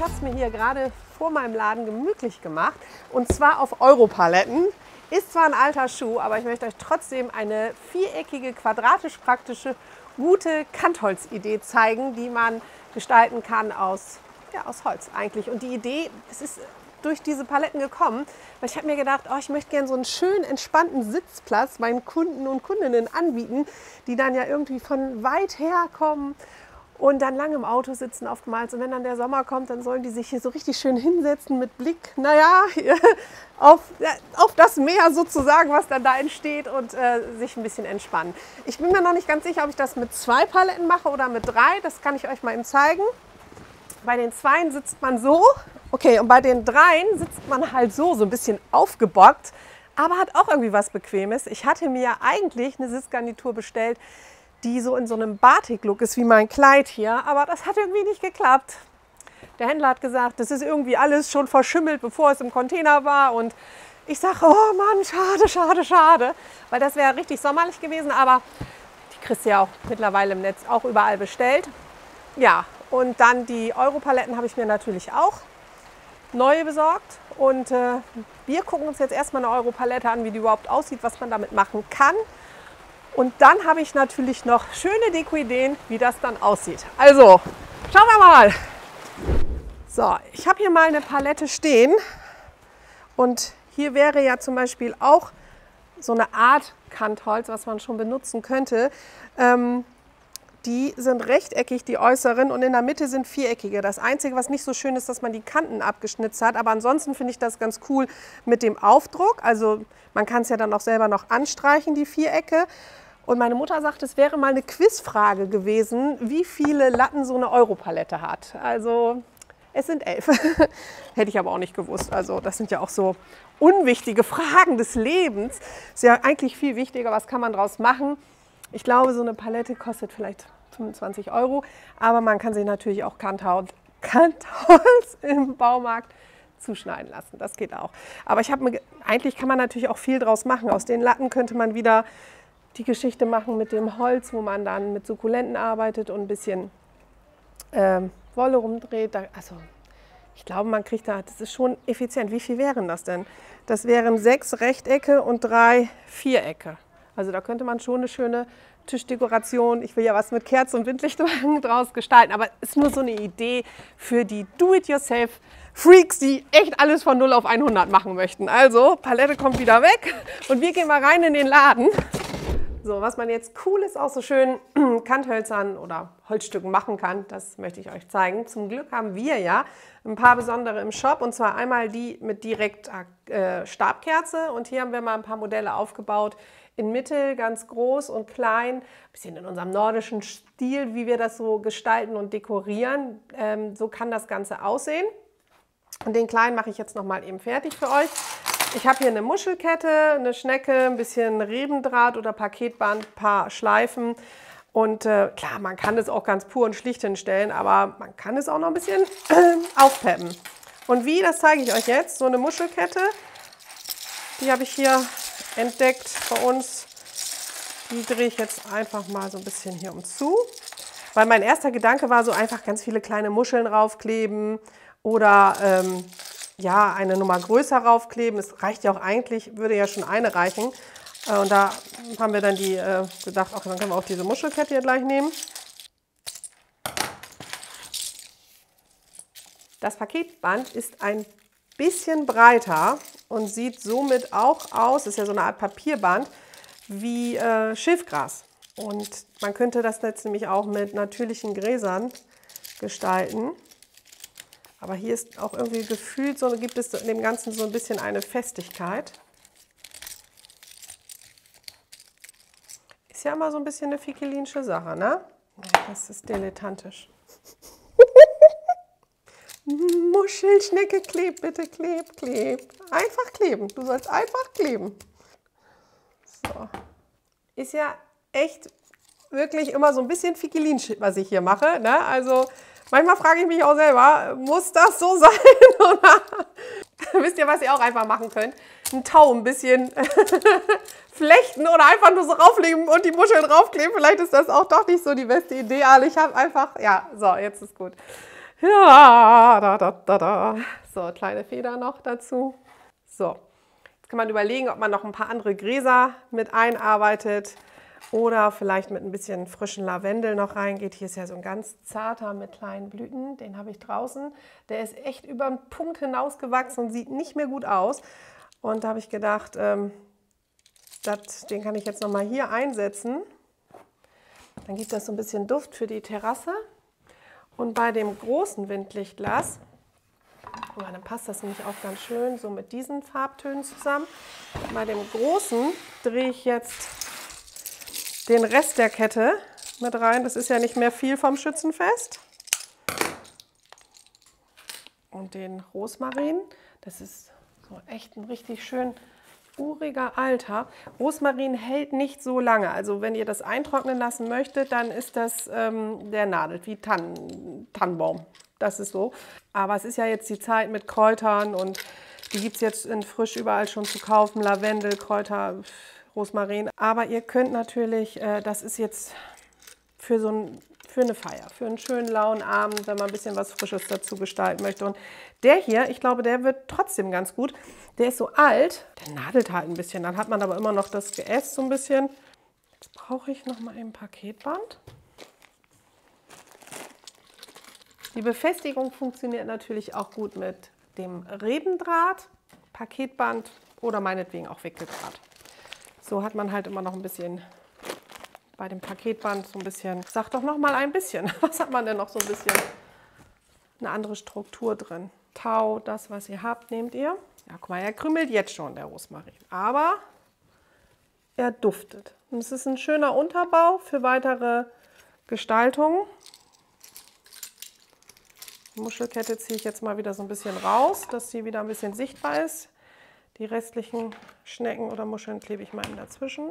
habe es mir hier gerade vor meinem Laden gemütlich gemacht. Und zwar auf Europaletten. Ist zwar ein alter Schuh, aber ich möchte euch trotzdem eine viereckige, quadratisch praktische, gute Kantholz-Idee zeigen, die man gestalten kann aus Holz eigentlich. Und die Idee, es ist durch diese Paletten gekommen, weil ich habe mir gedacht, oh, ich möchte gerne so einen schönen, entspannten Sitzplatz meinen Kunden und Kundinnen anbieten, die dann ja irgendwie von weit her kommen und dann lange im Auto sitzen oftmals. Und wenn dann der Sommer kommt, dann sollen die sich hier so richtig schön hinsetzen mit Blick, auf das Meer sozusagen, was dann da entsteht und sich ein bisschen entspannen. Ich bin mir noch nicht ganz sicher, ob ich das mit 2 Paletten mache oder mit 3. Das kann ich euch mal eben zeigen. Bei den 2 sitzt man so, okay, und bei den 3 sitzt man halt so ein bisschen aufgebockt, aber hat auch irgendwie was Bequemes. Ich hatte mir eigentlich eine Sitzgarnitur bestellt, die so in so einem Batik-Look ist wie mein Kleid hier, aber das hat irgendwie nicht geklappt. Der Händler hat gesagt, das ist irgendwie alles schon verschimmelt, bevor es im Container war, und ich sage, oh Mann, schade, schade, schade, weil das wäre richtig sommerlich gewesen, aber die kriegst du ja auch mittlerweile im Netz auch überall bestellt. Ja, und dann die Europaletten habe ich mir natürlich auch neue besorgt, und wir gucken uns jetzt erstmal eine Europalette an, wie die überhaupt aussieht, was man damit machen kann. Und dann habe ich natürlich noch schöne Deko-Ideen, wie das dann aussieht. Also, schauen wir mal. So, ich habe hier mal eine Palette stehen, und hier wäre ja zum Beispiel auch so eine Art Kantholz, was man schon benutzen könnte. Die sind rechteckig, die äußeren, und in der Mitte sind viereckige. Das Einzige, was nicht so schön ist, dass man die Kanten abgeschnitzt hat. Aber ansonsten finde ich das ganz cool mit dem Aufdruck. Also man kann es ja dann auch selber noch anstreichen, die Vierecke. Und meine Mutter sagt, es wäre mal eine Quizfrage gewesen, wie viele Latten so eine Europalette hat. Also es sind 11. Hätte ich aber auch nicht gewusst. Also das sind ja auch so unwichtige Fragen des Lebens. Ist ja eigentlich viel wichtiger, was kann man daraus machen. Ich glaube, so eine Palette kostet vielleicht 25 €, aber man kann sich natürlich auch Kantholz im Baumarkt zuschneiden lassen. Das geht auch. Aber eigentlich kann man natürlich auch viel draus machen. Aus den Latten könnte man wieder die Geschichte machen mit dem Holz, wo man dann mit Sukkulenten arbeitet und ein bisschen Wolle rumdreht. Also ich glaube, man kriegt das ist schon effizient. Wie viel wären das denn? Das wären 6 Rechtecke und 3 Vierecke. Also da könnte man schon eine schöne Tischdekoration, ich will ja was mit Kerzen und Windlichtwagen draus gestalten, aber es ist nur so eine Idee für die Do-it-yourself-Freaks, die echt alles von 0 auf 100 machen möchten. Also, Palette kommt wieder weg und wir gehen mal rein in den Laden. So, was man jetzt Cooles aus so schönen Kanthölzern oder Holzstücken machen kann, das möchte ich euch zeigen. Zum Glück haben wir ja ein paar besondere im Shop, und zwar einmal die mit direkt Stabkerze, und hier haben wir mal ein paar Modelle aufgebaut, in Mittel, ganz groß und klein, ein bisschen in unserem nordischen Stil, wie wir das so gestalten und dekorieren. So kann das Ganze aussehen. Und den kleinen mache ich jetzt noch mal eben fertig für euch. Ich habe hier eine Muschelkette, eine Schnecke, ein bisschen Rebendraht oder Paketband, ein paar Schleifen. Und klar, man kann es auch ganz pur und schlicht hinstellen, aber man kann es auch noch ein bisschen aufpeppen. Und wie, das zeige ich euch jetzt. So eine Muschelkette, die habe ich hier entdeckt bei uns. Die drehe ich jetzt einfach mal so ein bisschen hier zu. Weil mein erster Gedanke war so einfach ganz viele kleine Muscheln raufkleben oder ja, eine Nummer größer raufkleben. Es reicht ja auch eigentlich, würde ja schon eine reichen. Und da haben wir dann gedacht, ach, dann können wir auch diese Muschelkette hier gleich nehmen. Das Paketband ist ein bisschen breiter und sieht somit auch aus, ist ja so eine Art Papierband, wie Schilfgras. Und man könnte das jetzt nämlich auch mit natürlichen Gräsern gestalten. Aber hier ist auch irgendwie gefühlt, so gibt es in dem Ganzen so ein bisschen eine Festigkeit. Ist ja immer so ein bisschen eine fikelinsche Sache, ne? Das ist dilettantisch. Muschelschnecke, kleb, bitte, kleb, kleb. Einfach kleben. Du sollst einfach kleben. So. Ist ja echt wirklich immer so ein bisschen fikelinsch, was ich hier mache, ne? Also manchmal frage ich mich auch selber, muss das so sein? Oder wisst ihr, was ihr auch einfach machen könnt? Ein Tau ein bisschen flechten oder einfach nur so rauflegen und die Muscheln draufkleben. Vielleicht ist das auch doch nicht so die beste Idee, aber ich habe einfach, ja, so, jetzt ist gut. Ja, da. So, kleine Feder noch dazu. So, jetzt kann man überlegen, ob man noch ein paar andere Gräser mit einarbeitet oder vielleicht mit ein bisschen frischen Lavendel noch reingeht. Hier ist ja so ein ganz zarter mit kleinen Blüten, den habe ich draußen. Der ist echt über den Punkt hinausgewachsen und sieht nicht mehr gut aus. Und da habe ich gedacht, den kann ich jetzt noch mal hier einsetzen. Dann gibt das so ein bisschen Duft für die Terrasse. Und bei dem großen Windlichtglas, dann passt das nämlich auch ganz schön so mit diesen Farbtönen zusammen. Bei dem großen drehe ich jetzt den Rest der Kette mit rein. Das ist ja nicht mehr viel vom Schützenfest. Und den Rosmarin, das ist so echt ein richtig schön uriger Alter. Rosmarin hält nicht so lange. Also wenn ihr das eintrocknen lassen möchtet, dann ist das, der nadelt wie Tannenbaum. Das ist so. Aber es ist ja jetzt die Zeit mit Kräutern und die gibt es jetzt in frisch überall schon zu kaufen. Lavendel, Kräuter, Rosmarin. Aber ihr könnt natürlich, das ist jetzt für eine Feier, für einen schönen lauen Abend, wenn man ein bisschen was Frisches dazu gestalten möchte. Und der hier, ich glaube, der wird trotzdem ganz gut. Der ist so alt, der nadelt halt ein bisschen. Dann hat man aber immer noch das Geäst so ein bisschen. Jetzt brauche ich noch mal ein Paketband. Die Befestigung funktioniert natürlich auch gut mit dem Rebendraht, Paketband oder meinetwegen auch Wickeldraht. So hat man halt immer noch ein bisschen bei dem Paketband so ein bisschen, sag doch noch mal ein bisschen, was hat man denn noch so ein bisschen, eine andere Struktur drin. Tau, das was ihr habt, nehmt ihr. Ja, guck mal, er krümelt jetzt schon, der Rosmarin, aber er duftet. Und es ist ein schöner Unterbau für weitere Gestaltungen. Die Muschelkette ziehe ich jetzt mal wieder so ein bisschen raus, dass sie wieder ein bisschen sichtbar ist. Die restlichen Schnecken oder Muscheln klebe ich mal dazwischen.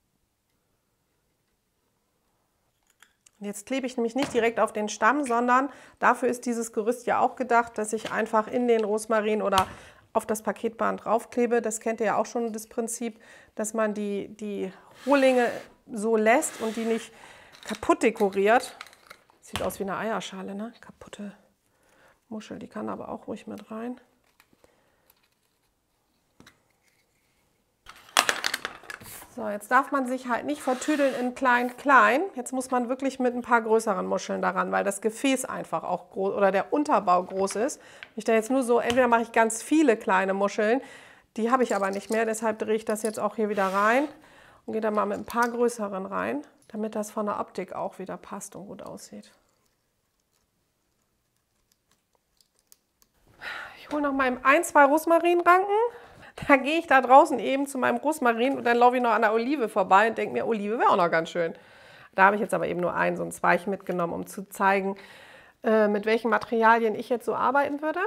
Und jetzt klebe ich nämlich nicht direkt auf den Stamm, sondern dafür ist dieses Gerüst ja auch gedacht, dass ich einfach in den Rosmarin oder auf das Paketband draufklebe. Das kennt ihr ja auch schon, das Prinzip, dass man die Rohlinge so lässt und die nicht kaputt dekoriert. Sieht aus wie eine Eierschale, ne? Kaputte Muschel, die kann aber auch ruhig mit rein. So, jetzt darf man sich halt nicht vertüdeln in klein. Jetzt muss man wirklich mit ein paar größeren Muscheln daran, weil das Gefäß einfach auch groß oder der Unterbau groß ist. Ich da jetzt nur so, entweder mache ich ganz viele kleine Muscheln, die habe ich aber nicht mehr, deshalb drehe ich das jetzt auch hier wieder rein und gehe da mal mit ein paar größeren rein, damit das von der Optik auch wieder passt und gut aussieht. Ich hole noch mal ein, zwei Rosmarinranken. Da gehe ich da draußen eben zu meinem Rosmarin und dann laufe ich noch an der Olive vorbei und denke mir, Olive wäre auch noch ganz schön. Da habe ich jetzt aber eben nur so ein Zweig mitgenommen, um zu zeigen, mit welchen Materialien ich jetzt so arbeiten würde.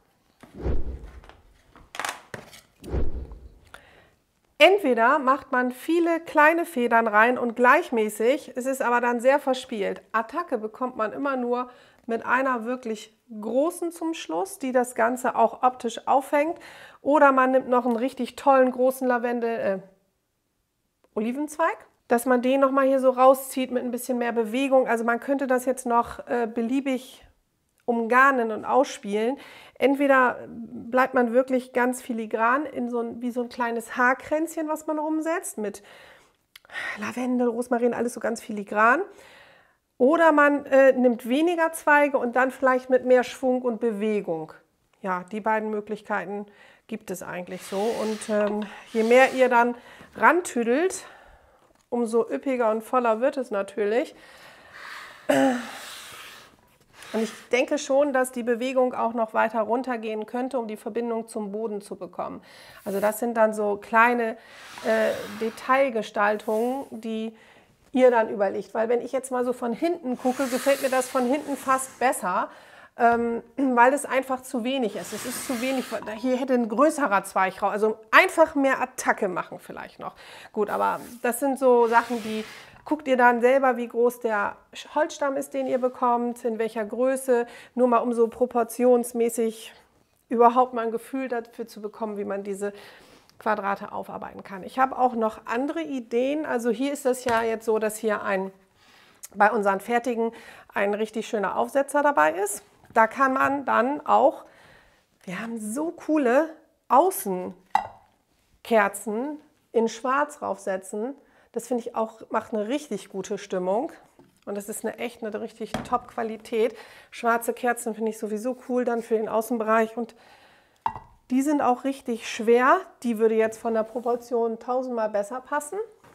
Entweder macht man viele kleine Federn rein und gleichmäßig, es ist aber dann sehr verspielt. Attacke bekommt man immer nur mit einer wirklich großen zum Schluss, die das Ganze auch optisch aufhängt. Oder man nimmt noch einen richtig tollen großen Olivenzweig, dass man den nochmal hier so rauszieht mit ein bisschen mehr Bewegung. Also man könnte das jetzt noch beliebig umgarnen und ausspielen. Entweder bleibt man wirklich ganz filigran in wie so ein kleines Haarkränzchen, was man rumsetzt, mit Lavendel, Rosmarin, alles so ganz filigran. Oder man nimmt weniger Zweige und dann vielleicht mit mehr Schwung und Bewegung. Ja, die beiden Möglichkeiten gibt es eigentlich so. Und je mehr ihr dann rantüdelt, umso üppiger und voller wird es natürlich. Und ich denke schon, dass die Bewegung auch noch weiter runtergehen könnte, um die Verbindung zum Boden zu bekommen. Also das sind dann so kleine Detailgestaltungen, die ihr dann überlegt. Weil wenn ich jetzt mal so von hinten gucke, gefällt mir das von hinten fast besser, weil es einfach zu wenig ist. Es ist zu wenig, hier hätte ein größerer Zweig raus, also einfach mehr Attacke machen vielleicht noch. Gut, aber das sind so Sachen, die guckt ihr dann selber, wie groß der Holzstamm ist, den ihr bekommt, in welcher Größe, nur mal um so proportionsmäßig überhaupt mal ein Gefühl dafür zu bekommen, wie man diese Quadrate aufarbeiten kann. Ich habe auch noch andere Ideen. Also hier ist es ja jetzt so, dass hier bei unseren Fertigen ein richtig schöner Aufsetzer dabei ist. Da kann man dann auch, wir haben so coole Außenkerzen in Schwarz draufsetzen. Das finde ich auch, macht eine richtig gute Stimmung. Und das ist eine richtig Top-Qualität. Schwarze Kerzen finde ich sowieso cool dann für den Außenbereich. Und die sind auch richtig schwer. Die würde jetzt von der Proportion tausendmal besser passen.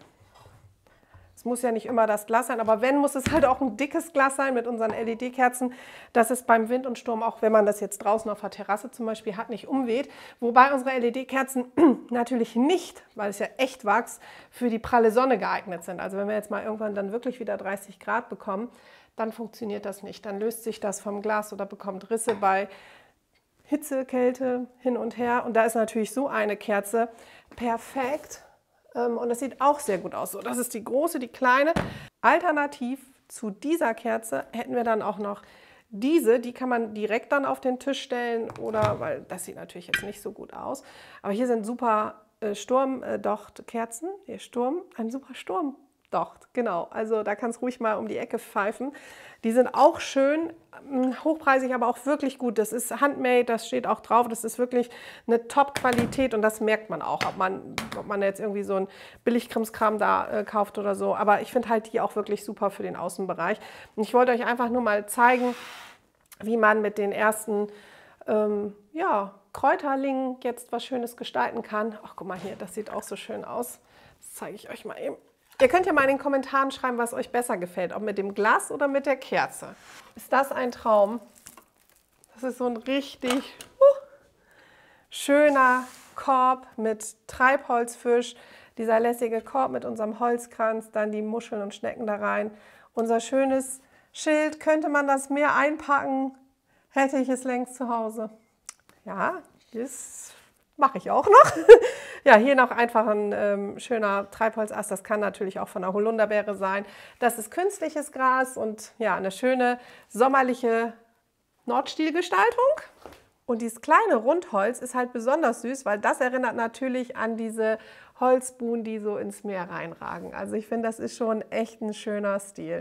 Es muss ja nicht immer das Glas sein, aber wenn, muss es halt auch ein dickes Glas sein mit unseren LED-Kerzen, dass es beim Wind und Sturm, auch wenn man das jetzt draußen auf der Terrasse zum Beispiel hat, nicht umweht. Wobei unsere LED-Kerzen natürlich nicht, weil es ja Echtwachs, für die pralle Sonne geeignet sind. Also wenn wir jetzt mal irgendwann dann wirklich wieder 30 Grad bekommen, dann funktioniert das nicht. Dann löst sich das vom Glas oder bekommt Risse bei Hitze, Kälte, hin und her. Und da ist natürlich so eine Kerze perfekt. Und das sieht auch sehr gut aus. So, das ist die große, die kleine. Alternativ zu dieser Kerze hätten wir dann auch noch diese. Die kann man direkt dann auf den Tisch stellen oder, weil das sieht natürlich jetzt nicht so gut aus. Aber hier sind super Sturmdochtkerzen. Hier ein super Sturmdocht, genau. Also da kann es ruhig mal um die Ecke pfeifen. Die sind auch schön, hochpreisig, aber auch wirklich gut. Das ist handmade, das steht auch drauf. Das ist wirklich eine Top-Qualität und das merkt man auch, ob man jetzt irgendwie so einen Billigkrimskram da kauft oder so. Aber ich finde halt die auch wirklich super für den Außenbereich. Und ich wollte euch einfach nur mal zeigen, wie man mit den ersten Kräuterlingen jetzt was Schönes gestalten kann. Ach, guck mal hier, das sieht auch so schön aus. Das zeige ich euch mal eben. Ihr könnt ja mal in den Kommentaren schreiben, was euch besser gefällt, ob mit dem Glas oder mit der Kerze. Ist das ein Traum? Das ist so ein richtig schöner Korb mit Treibholzfisch. Dieser lässige Korb mit unserem Holzkranz, dann die Muscheln und Schnecken da rein. Unser schönes Schild, könnte man das mehr einpacken, hätte ich es längst zu Hause. Ja, das mache ich auch noch. Ja, hier noch einfach ein schöner Treibholzast. Das kann natürlich auch von der Holunderbeere sein. Das ist künstliches Gras und ja, eine schöne sommerliche Nordstilgestaltung. Und dieses kleine Rundholz ist halt besonders süß, weil das erinnert natürlich an diese Holzbuhnen, die so ins Meer reinragen. Also ich finde, das ist schon echt ein schöner Stil.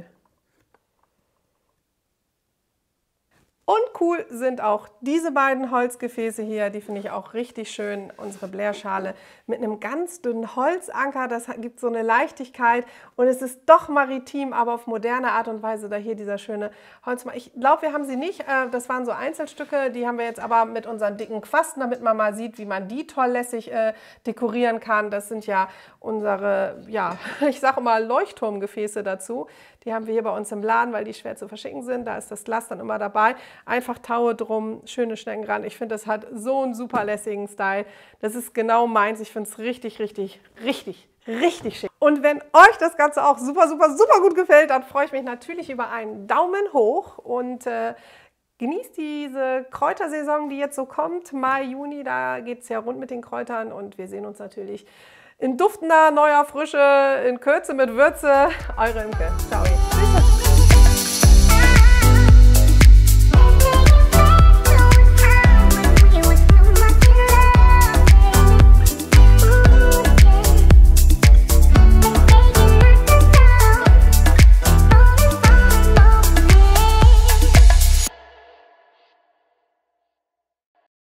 Und cool sind auch diese beiden Holzgefäße hier, die finde ich auch richtig schön. Unsere Blährschale mit einem ganz dünnen Holzanker, das gibt so eine Leichtigkeit und es ist doch maritim, aber auf moderne Art und Weise. Da hier dieser schöne Holz. Ich glaube, wir haben sie nicht, das waren so Einzelstücke, die haben wir jetzt aber mit unseren dicken Quasten, damit man mal sieht, wie man die toll lässig dekorieren kann. Das sind ja unsere, ja, ich sage mal Leuchtturmgefäße dazu. Die haben wir hier bei uns im Laden, weil die schwer zu verschicken sind. Da ist das Glas dann immer dabei. Einfach Taue drum, schöne Schneckenrand. Ich finde, das hat so einen super lässigen Style. Das ist genau meins. Ich finde es richtig, richtig, richtig, richtig schick. Und wenn euch das Ganze auch super, super, super gut gefällt, dann freue ich mich natürlich über einen Daumen hoch und genießt diese Kräutersaison, die jetzt so kommt. Mai, Juni, da geht es ja rund mit den Kräutern und wir sehen uns natürlich in duftender, neuer Frische, in Kürze mit Würze. Eure Imke. Ciao.